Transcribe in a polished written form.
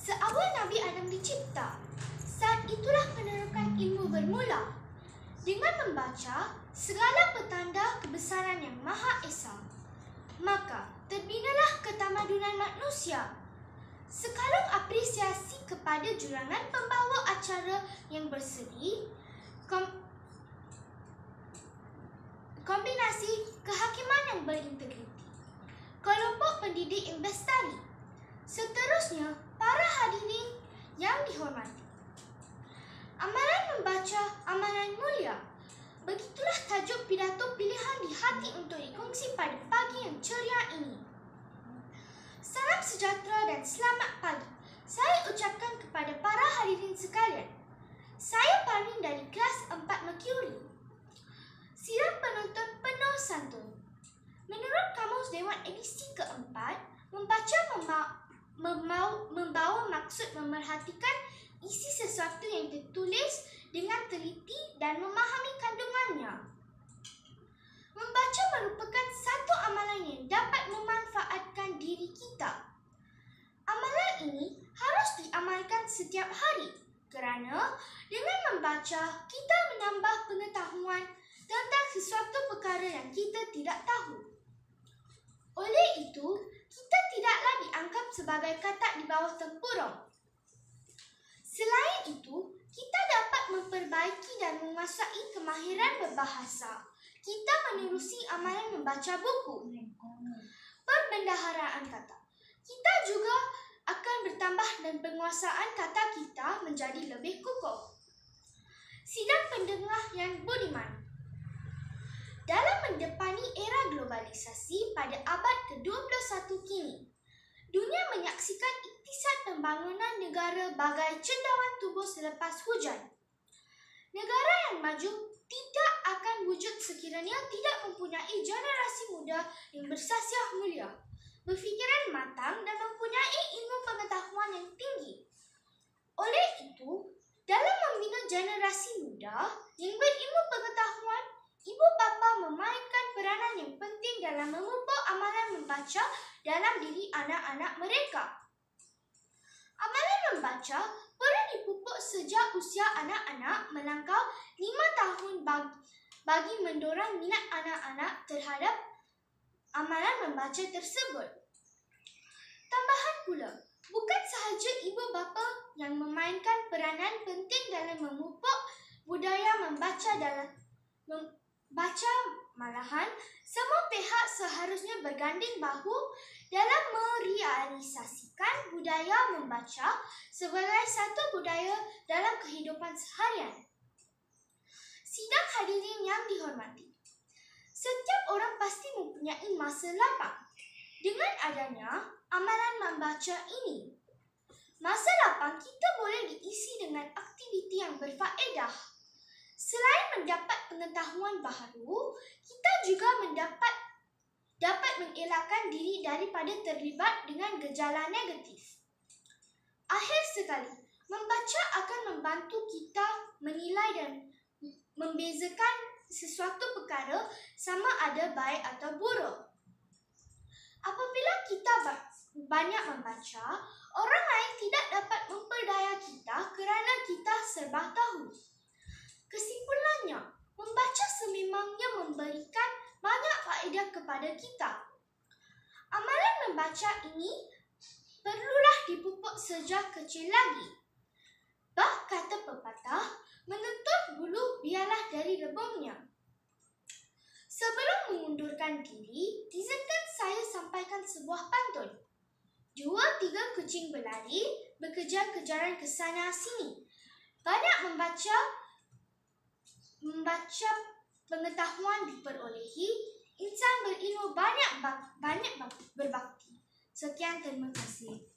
Seawal Nabi Adam dicipta, saat itulah penerokan ilmu bermula. Dengan membaca segala petanda kebesaran Yang Maha Esa, maka terbinalah ketamadunan manusia. Sekalung apresiasi kepada jurangan pembawa acara yang berseri, kombinasi kehakiman yang berintegriti, kelompok pendidik yang bestari, seterusnya para hadirin yang dihormati. Amalan membaca, amalan mulia. Begitulah tajuk pidato pilihan di hati untuk dikongsi pada pagi yang ceria ini. Salam sejahtera dan selamat pagi saya ucapkan kepada para hadirin sekalian. Saya Parvin dari kelas 4 Mercury. Sidang penonton penuh santun. Menurut Kamus Dewan edisi keempat, membaca membawa maksud memerhatikan isi sesuatu yang tertulis dengan teliti dan memahami kandungannya. Membaca merupakan satu amalan yang dapat memanfaatkan diri kita. Amalan ini harus diamalkan setiap hari kerana dengan membaca kita menambah pengetahuan tentang sesuatu perkara yang kita tidak tahu. Oleh itu, kita tidaklah dianggap sebagai katak di bawah tempurung. Selain itu, kita dapat memperbaiki dan menguasai kemahiran berbahasa. Kita menerusi amalan membaca buku. Perbendaharaan kata. Kita juga akan bertambah dan penguasaan kata kita menjadi lebih kukuh. Sidang pendengar yang budiman. Dalam mendepani era globalisasi pada abad ke-21 kini, dunia menyaksikan iktisad pembangunan negara bagai cendawan tubuh selepas hujan. Negara yang maju tidak akan wujud sekiranya tidak mempunyai generasi muda yang bersasiah mulia, berfikiran matang dan mempunyai ilmu pengetahuan yang tinggi. Oleh itu, dalam membina generasi muda yang berilmu pengetahuan, ibu bapa memainkan peranan yang penting dalam memupuk amalan membaca dalam diri anak-anak mereka. Amalan membaca perlu dipupuk sejak usia anak-anak melangkau 5 tahun bagi mendorong minat anak-anak terhadap amalan membaca tersebut. Tambahan pula, bukan sahaja ibu bapa yang memainkan peranan penting dalam memupuk budaya membaca malahan semua pihak seharusnya berganding bahu dalam merealisasikan budaya membaca sebagai satu budaya dalam kehidupan seharian. Sidang hadirin yang dihormati. Setiap orang pasti mempunyai masa lapang. Dengan adanya amalan membaca ini, masa lapang kita boleh diisi dengan aktiviti yang berfaedah. Selain mendapat pengetahuan baharu, kita juga dapat mengelakkan diri daripada terlibat dengan gejala negatif. Akhir sekali, membaca akan membantu kita menilai dan membezakan sesuatu perkara sama ada baik atau buruk. Apabila kita banyak membaca, orang lain tidak dapat memperdaya kita kerana kita serba tahu. Kesimpulannya, membaca sememangnya memberikan banyak faedah kepada kita. Amalan membaca ini perlulah dipupuk sejak kecil lagi. Bah kata pepatah, menuntut bulu biarlah dari rebungnya. Sebelum mengundurkan diri, izinkan saya sampaikan sebuah pantun. 2-3 kucing berlari, berkejar-kejaran ke sana sini. Banyak membaca pengetahuan diperolehi, insan berilmu banyak berbakti. Sekian, terima kasih.